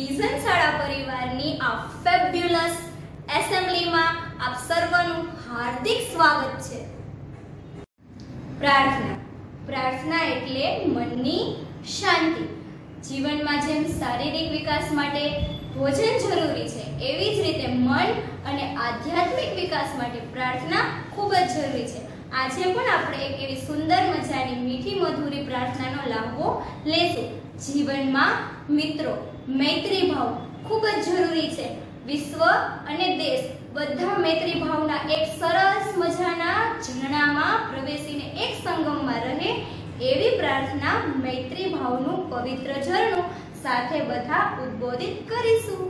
Vision શાળા પરિવારની આ ફેબ્યુલસ એસેમ્બલીમાં આપ સર્વનું હાર્દિક સ્વાગત છે। પ્રાર્થના એટલે મનની શાંતિ। જીવનમાં જેમ શારીરિક વિકાસ માટે ભોજન જરૂરી છે, એવી જ રીતે મન અને આધ્યાત્મિક વિકાસ માટે પ્રાર્થના ખૂબ જ જરૂરી છે। આજે પણ આપણે એક એવી સુંદર મજાની મીઠી મધુરી પ્રાર્થનાનો લાભો લેશું। જીવનમાં મિત્રો મૈત્રી ભાવ ખૂબ જ જરૂરી છે। વિશ્વ અને દેશ બધા મૈત્રી ભાવના એક સરસ મજાના ઝરણામાં પ્રવેશીને એક સંગમમાં રહે એવી પ્રાર્થના મૈત્રી ભાવનું પવિત્ર ઝરણું સાથે બધા ઉદ્બોધિત કરીશું।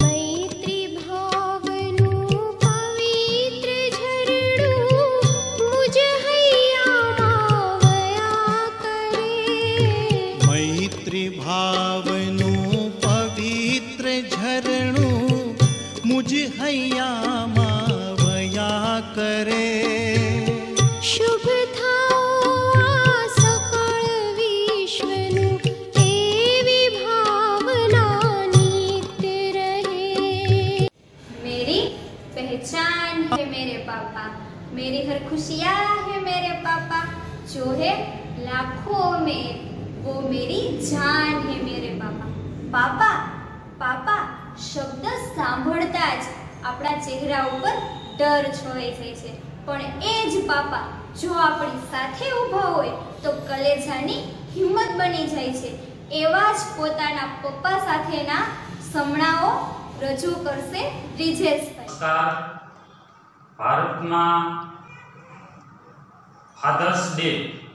मुझ हैया वया करे शुभ थाओ सकल विश्वनु एवी भावना नित्य रहे। मेरी पहचान है मेरे पापा, मेरी हर खुशियाँ है मेरे पापा, जो है लाखों में वो मेरी जान है मेरे पापा। पापा पापा शब्द सांभळता ज આપણા ચહેરા ઉપર ડર છવાઈ જાય છે, પણ એ જ પાપા જો આપણી સાથે ઊભા હોય તો કલેજાની હિંમત બની જાય છે। એવા જ પોતાના પપ્પા સાથેના સમણાઓ રજૂ કરશે બ્રિજેશભાઈ। ભારતમાં ફાધર્સ ડે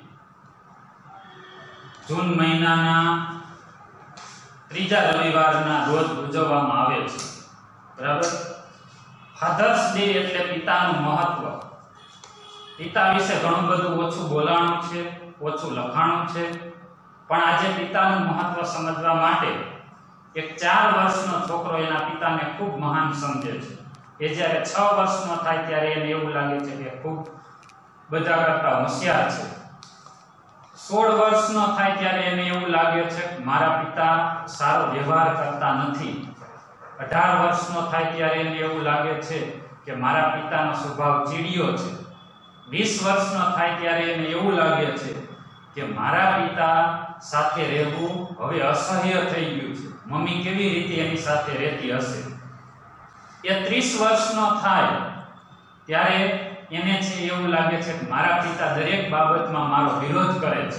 જૂન મહિનાના ત્રીજા રવિવારના રોજ ઉજવવામાં આવે છે, બરાબર। ફાધર્સ ડે એટલે પિતાનું મહત્વ। પિતા વિશે ઘણું બધું ઓછું બોલાણું છે, ઓછું લખાણું છે, પણ આજે પિતાનું મહત્વ સમજવા માટે એક 4 વર્ષનો છોકરો એના પિતાને ખૂબ મહાન સમજે છે। એ જ્યારે 6 વર્ષનો થાય ત્યારે એને એવું લાગે છે કે ખૂબ બધા કરતા હોશિયાર છે। 16 વર્ષનો થાય ત્યારે એને એવું લાગે છે કે મારા પિતા સારો વ્યવહાર કરતા નથી। 18 વર્ષનો થાય ત્યારે એને એવું લાગે છે કે મારા પિતાનો સ્વભાવ ચીડિયો છે। 20 વર્ષનો થાય ત્યારે એને એવું લાગે છે કે મારા પિતા સાથે રહેવું હવે અસહ્ય થઈ ગયું છે, મમ્મી કેવી રીતે એની સાથે રહેતી હશે। એ 30 વર્ષનો થાય ત્યારે એને છે એવું લાગે છે કે મારા પિતા દરેક બાબતમાં મારો વિરોધ કરે છે।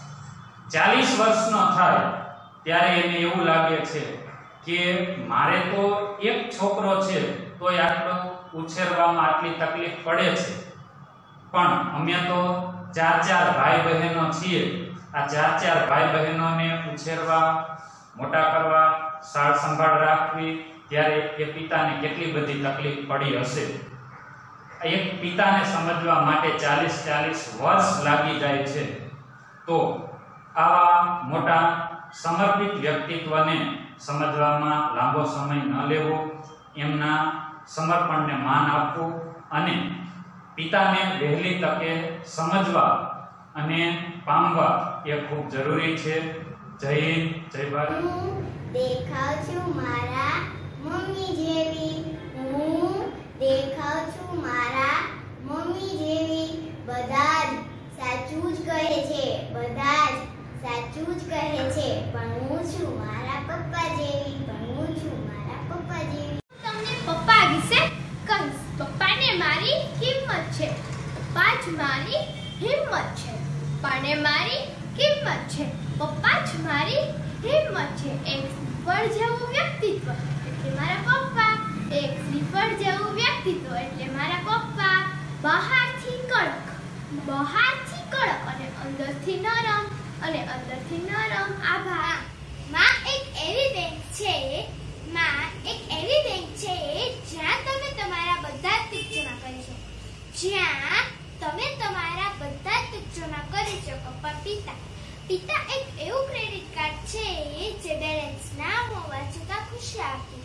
40 વર્ષનો થાય ત્યારે એને એવું લાગે છે કે મારે તો એક છોકરો છે તોય આટલો ઉછેરવામાં આટલી તકલીફ પડે છે, પણ અમે તો 4 ભાઈ બહેનો છીએ। આ 4 ભાઈ બહેનોને ઉછેરવા, મોટા કરવા, સાળ સંભાળ રાખવી, ત્યારે એ પિતાને કેટલી બધી તકલીફ પડી હશે। એક પિતાને સમજવા માટે 40 વર્ષ લાગી જાય છે। તો આવા મોટા સમર્પિત વ્યક્તિત્વને સમજવામાં લાંબો સમય ન લેવો, એમના સમર્પણને માન આપવું અને પિતાને વહેલી તકે સમજવા અને પામવા એ ખૂબ જરૂરી છે। જય હિન્દ, જય ભારત। હું દેખાવ છું મારા મમ્મી જેવી, હું દેખાવ છું મારા મમ્મી જેવી, બધા જ સાચું જ કહે છે, બધા જ સાચું જ કહે છે, પણ હું છું મારા પપ્પા જેવી, પણ હું છું મારા પપ્પા જેવી। તમને પપ્પા વિશે કહીશ। પપ્પાને મારી કિંમત છે, પપ્પા જ મારી હિંમત છે, પપ્પાને મારી કિંમત છે, પપ્પા જ મારી હિંમત છે। એક શ્રીફળ જેવું વ્યક્તિત્વ એટલે મારા પપ્પા, એક શ્રીફળ જેવું વ્યક્તિત્વ એટલે મારા પપ્પા। બહારથી કડક અને અંદરથી નરમ, અને અંદરથી નરમ આભાર। માં એક એવી બેંક છે, જ્યાં તમે તમારા બધા જ તુક જમા કરી શકો, પણ પિતા એક એવું ક્રેડિટ કાર્ડ છે જે બેલેન્સ ના હોવા છતાં ખુશી આપી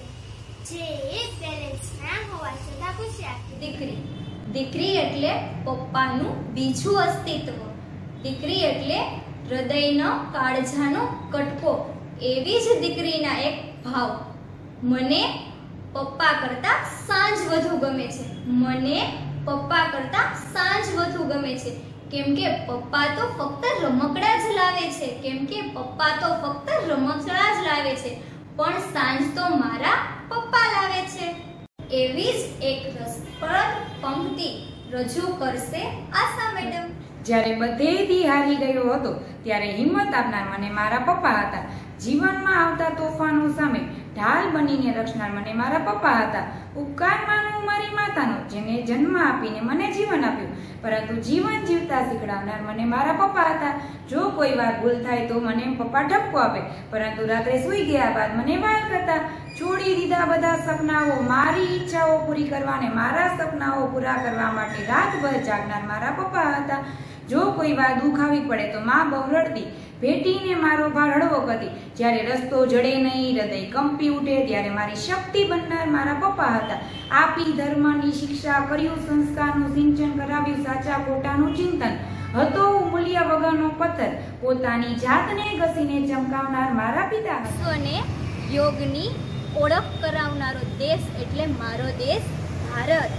દે। દીકરી એટલે પપ્પાનું બીજું અસ્તિત્વ। દીકરી એટલે હૃદયનો કાળજાનો કટકો, એવી જ દીકરીના એક ભાવ, મને પપ્પા કરતા સાંજ વધુ ગમે છે, મને પપ્પા કરતા સાંજ વધુ ગમે છે, કેમ કે પપ્પા તો ફક્ત રમકડા જ લાવે છે, કેમ કે પપ્પા તો ફક્ત રમકડા જ લાવે છે, પણ સાંજ તો મારા પપ્પા લાવે છે. એવી જ એક રસપ્રદ પંક્તિ રજૂ કરશે આશા મેડમ. જ્યારે બધેથી હારી ગયો હતો ત્યારે હિંમત આપનાર મને મારા પપ્પા હતા. જીવનમાં આવતા તોફાનો સામે ઢાલ બનીને રક્ષનાર મને મારા પપ્પા હતા. ઉપકાર માનું મારી માતાનો, જેને જન્મ આપીને મને જીવન આપ્યું, પરંતુ જીવન જીવતા શીખડાવનાર મને મારા પપ્પા હતા. જો કોઈ વાર ભૂલ થાય તો મને પપ્પા ઠપકો આપે, પરંતુ રાત્રે સૂઈ ગયા બાદ મને વાલ કરતા. છોડી દીધા બધા સપનાઓ, મારી ઈચ્છાઓ પૂરી કરવાને, મારા સપનાઓ પૂરા કરવા માટે રાતભર જાગનાર મારા પપ્પા હતા. જો કોઈ વાર દુઃખ આવી પડે તો માં બહુ રડતી, ભેટીને મારો ભાર હળવો કરતી. જ્યારે રસ્તો જડે નહીં, હૃદય કંપી ઉઠે, ત્યારે મારી શક્તિ બનનાર મારા પપ્પા હતા. આપી ધર્મની શિક્ષા, કર્યું સંસ્કારનું સિંચન, કરાવ્યું સાચા ખોટાનું ચિંતન. હતો મૂલ્ય વગરનો પથ્થર, પોતાની જાતને ઘસીને ચમકાવનાર મારા પિતા હતા. વિશ્વને યોગની ઓળખ કરાવનારો દેશ એટલે મારો દેશ ભારત.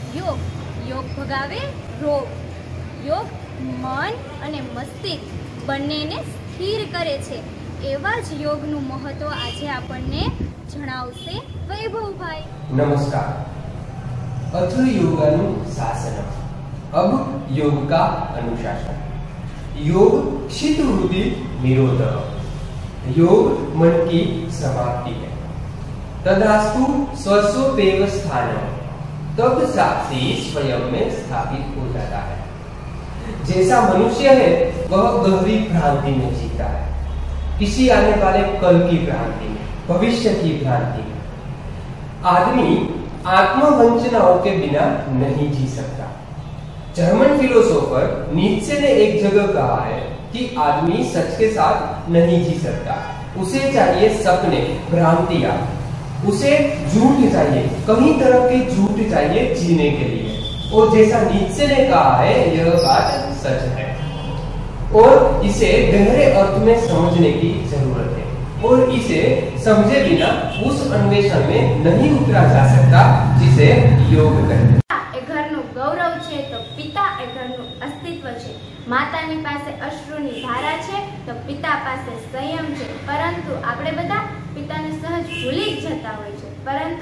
યોગ ભગાવે રોગ, યોગ મન અને મસ્તિષ્ક બંનેને સ્થિર કરે છે. એવા જ યોગનું મહત્વ આજે આપણને જણાવશે વૈભવભાઈ. नमस्कार. अथ योगानु शासनम, अब योग का अनुशासन. योग चित्तवृत्ति निरोध, योग मन की समाप्ति है. तदास्तु स्वस्वपेव स्थानम, तब साक्षी स्वयं में स्थापित हो जाता है. जैसा मनुष्य है वह गहरी भ्रांति में जीता है, किसी आने वाले कल की भ्रांति में, भविष्य की भ्रांति में. आदमी आत्मवंचनाओं के बिना नहीं जी सकता. जर्मन फिलोसोफर नीत्शे ने एक जगह कहा है कि आदमी सच के साथ नहीं जी सकता. उसे चाहिए सपने, भ्रांतियां, उसे झूठ चाहिए, कई तरह के झूठ चाहिए जीने के लिए. और जैसा नीत्शे ने कहा है यह बात सच है और इसे गहरे अर्थ में समझने की जरूरत है. और इसे समझे बिना उस अन्वेषण में नहीं उतरा जा सकता जिसे योग कहते हैं. એ ઘરનું ગૌરવ છે તો પિતા એ ઘરનું અસ્તિત્વ છે. માતાની પાસે અશ્રુની ધારા છે તો પિતા પાસે સંયમ છે. પરંતુ આપણે બધા પિતાને સહજ ભૂલી જ જતા હોય છે.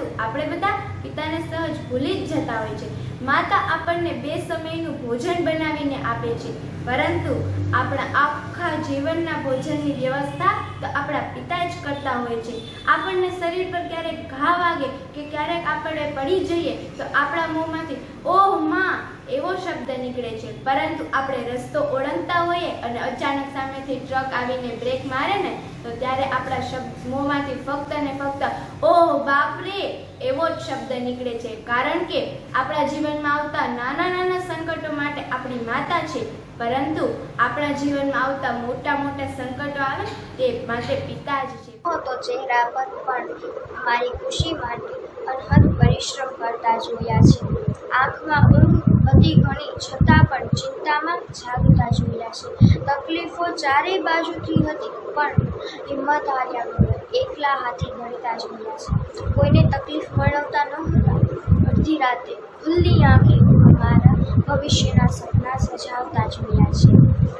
માતા આપણને 2 સમયનું ભોજન બનાવીને આપે છે, પરંતુ આપણા આખા જીવનના ભોજનની વ્યવસ્થા તો આપણા પિતા જ કરતા હોય છે. આપણને શરીર પર ક્યારેક ઘા વાગે કે ક્યારેક આપણે પડી જઈએ તો આપણા મોંમાંથી ઓહ માં એવો શબ્દ નીકળે છે, પરંતુ આપણે રસ્તો ઓળંગતા હોઈએ અને અચાનક સામેથી ટ્રક આવીને બ્રેક મારે ને તો ત્યારે આપણા મોંમાંથી ફક્ત ને ફક્ત ઓહ બાપરે એવો જ શબ્દ નીકળે છે. કારણ કે આપણા જીવનમાં આવતા નાના નાના સંકટો માટે આપણી માતા છે, પરંતુ આપણા જીવનમાં આવતા મોટા મોટા સંકટો આવે તે માટે પિતા જ છે. તો ચહેરા પર પણ મારી ખુશી માટે અનહદ પરિશ્રમ કરતા જોયા છે. આંખમાં ઊંઘ હતી ઘણી છતાં પણ ચિંતામાં જાગતા જોયા છે. તકલીફો ચારેય બાજુથી હતી પણ હિંમત હાર્યા વગર એકલા હાથે ગણતા જોયા છે. કોઈને તકલીફ મળવતા ન હતા. અડધી રાતે ખુલ્લી આંખે અમારા ભવિષ્યના સપના સજાવતા જોયા છે.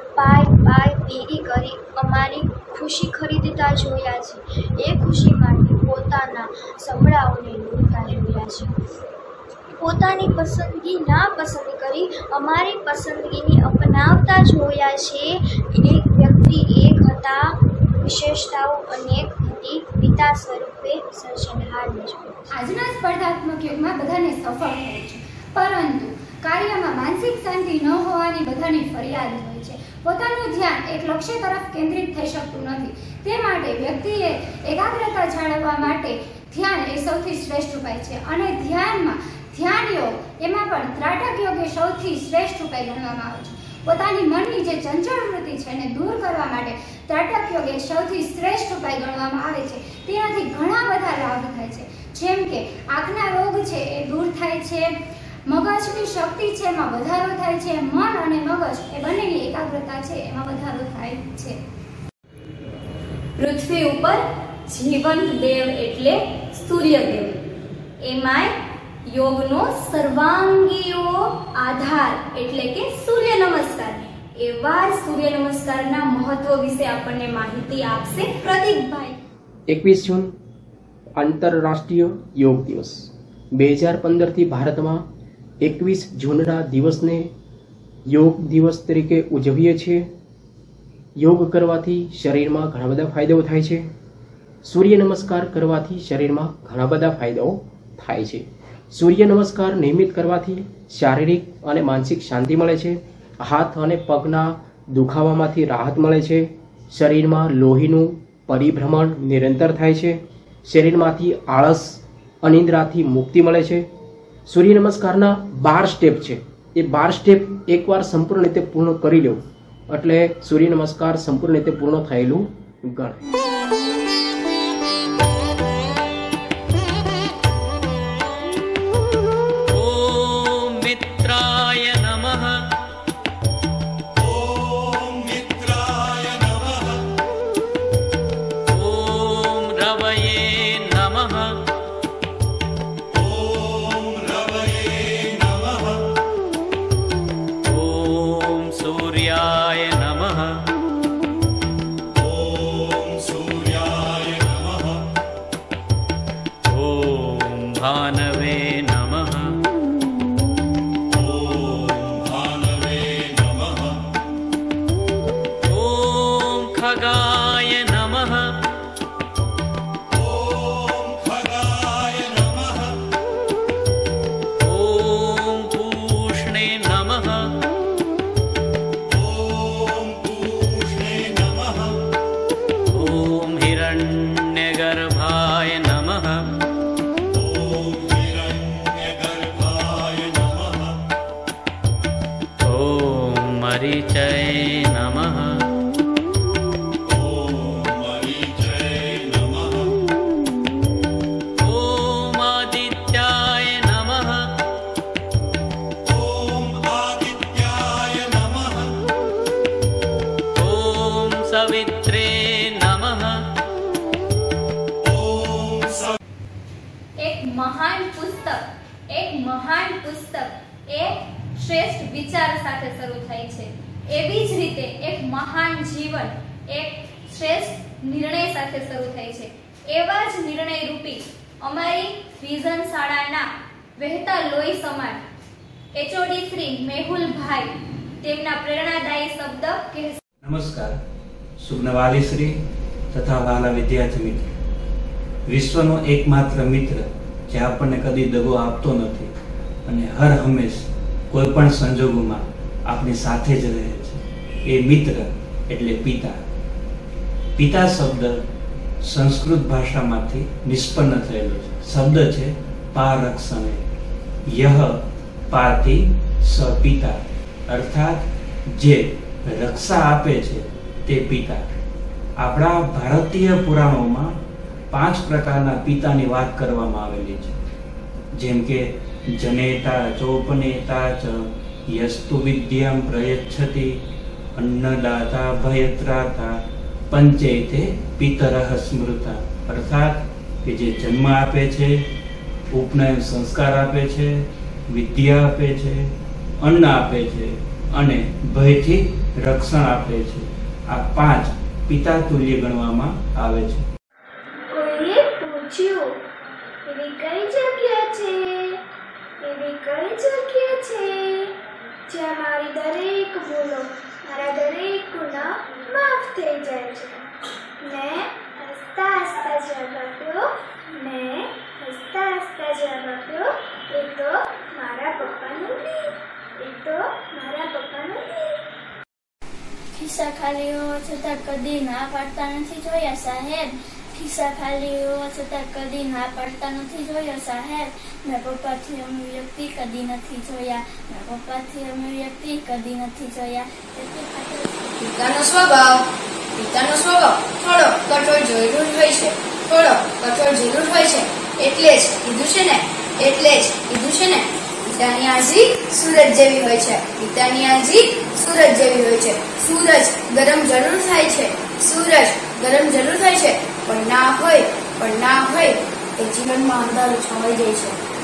પાય ભેગી કરી અમારી ખુશી ખરીદતા જોયા છે. એ ખુશી માટે પોતાના સંભળાઓને લૂંટતા જોયા છે. પોતાની પસંદગી ના પસંદ કરી અમારી પસંદગીને અપનાવતા જોયા છે. એક વ્યક્તિ એક હતા, વિશેષતાઓ અનેક હતી, પિતા સ્વરૂપે સર્જનહારને જોયા. આજના સ્પર્ધાત્મક યુગમાં બધાને સફળ થાય છે, પરંતુ કાર્યમાં માનસિક શાંતિ ન હોવાની બધાની ફરિયાદ હોય છે. પોતાનું ધ્યાન એક લક્ષ્ય તરફ કેન્દ્રિત થઈ શકતું નથી. તે માટે વ્યક્તિએ એકાગ્રતા જાળવવા માટે ધ્યાન એ સૌથી શ્રેષ્ઠ ઉપાય છે. અને ધ્યાન યોગ એમાં પણ ત્રાટક યોગ એ સૌથી શ્રેષ્ઠ ઉપાય ગણવામાં આવે છે. પોતાની મનની જે ચંચળ વૃત્તિ છે એને દૂર કરવા માટે ત્રાટક યોગ એ સૌથી શ્રેષ્ઠ ઉપાય ગણવામાં આવે છે. તેનાથી ઘણા બધા લાભ થાય છે, જેમ કે આંખના રોગ છે એ દૂર થાય છે, મગજની શક્તિ છે એમાં વધારો થાય છે, મન અને મગજ એ બંનેની એકાગ્રતા છે એમાં વધારો થાય છે. પૃથ્વી ઉપર જીવંત દેવ એટલે સૂર્યદેવ. એમાંય યોગનો સર્વાંગીઓ આધાર એટલે કે સૂર્ય નમસ્કાર. એવા સૂર્ય નમસ્કારના મહત્વ વિશે આપણને માહિતી આપશે પ્રદીપભાઈ. 21 જૂન આંતરરાષ્ટ્રીય યોગ દિવસ. 2015 થી ભારતમાં 21 જૂનના દિવસને યોગ દિવસ તરીકે ઉજવીએ છીએ. યોગ કરવાથી શરીરમાં ઘણા બધા ફાયદાઓ થાય છે. સૂર્ય નમસ્કાર કરવાથી શરીરમાં ઘણા બધા ફાયદાઓ થાય છે. સૂર્ય નમસ્કાર નિયમિત કરવાથી શારીરિક અને માનસિક શાંતિ મળે છે. હાથ અને પગના દુખાવામાંથી રાહત મળે છે. શરીરમાં લોહીનું પરિભ્રમણ નિરંતર થાય છે. શરીરમાંથી આળસ અનિદ્રાથી મુક્તિ મળે છે. સૂર્ય નમસ્કારના 12 સ્ટેપ છે. એ 12 સ્ટેપ એકવાર સંપૂર્ણ રીતે પૂર્ણ કરી લો એટલે સૂર્ય નમસ્કાર સંપૂર્ણ રીતે પૂર્ણ થયેલું ગણાય. મહાન પુસ્તક એક શ્રેષ્ઠ વિચાર સાથે શરૂ થાય છે. એવી જ રીતે એક મહાન જીવન એક શ્રેષ્ઠ નિર્ણય સાથે શરૂ થાય છે. એવા જ નિર્ણય રૂપી અમારી વિઝન શાળાના વહેતા લોહી સમાન એચઓડી શ્રી મેહુલભાઈ તેમના પ્રેરણાદાયી શબ્દ કહેશે. નમસ્કાર સુગ્નવાલી શ્રી તથા વાલા વિદ્યાર્થી મિત્રો. વિશ્વનો એકમાત્ર મિત્ર જે આપણને કદી દગો આપતો નથી અને હર હંમેશ કોઈ પણ સંજોગોમાં આપણી સાથે જ રહે છે એ મિત્ર એટલે પિતા. પિતા શબ્દ સંસ્કૃત ભાષામાંથી નિષ્પન્ન થયેલો છે. શબ્દ છે પારક્ષણે. યહ પાતિ સ પિતા, અર્થાત જે રક્ષા આપે છે તે પિતા. આપણા ભારતીય પુરાણોમાં 5 પ્રકારના પિતાની વાત કરવામાં આવેલી છે. જેમ કે જનેતા ચોપનેતા ચ યસ્તુ વિદ્યામ પ્રયચ્છતિ અન્નદાતા ભયત્રાતા પંચૈતે પિતરઃ સ્મૃતા. અર્થાત કે જે જન્મ આપે છે, ઉપનયન સંસ્કાર આપે છે, વિદ્યા આપે છે, અન્ન આપે છે અને ભયથી રક્ષણ આપે છે. આ 5 પિતા તુલ્ય ગણવામાં આવે છે. કોઈએ પૂછ્યું, એવી કઈ જગ્યા છે, એવી કઈ જગ્યા છે જ્યાં મારી દરેક ભૂલો, મારા દરેક ગુના માફ થઈ જાય છે. મેં હસતા હસતા જવાબ આપ્યો, મેં હસતા હસતા જવાબ આપ્યો, એ તો મારા પપ્પાનું ગીત, એ તો મારા પપ્પાનું ગીત. ખિસ્સા ખાલી હોવા છતાં કદી ના પાડતા નથી જોયા સાહેબ. ખિસ્સા ખાલી હોવા છતાં કદી ના પાડતા નથી જોયા સાહેબ. મેં પપ્પાથી અમી વ્યક્તિ કદી નથી જોયા, મેં પપ્પાથી અમી વ્યક્તિ કદી નથી જોયા. પિતાનો સ્વભાવ થોડો કઠોર જરૂર હોય છે, થોડો કઠોર જરૂર હોય છે. એટલે જ કીધું છે ને પિતાની આજી સૂરજ જેવી હોય છે, પિતાની આજી સૂરજ જેવી હોય છે. સૂરજ ગરમ જરૂર થાય છે, સૂરજ ગરમ જરૂર થાય છે, પણ ના હોય એ જીવનમાં અંધારું છવાઈ જાય છે.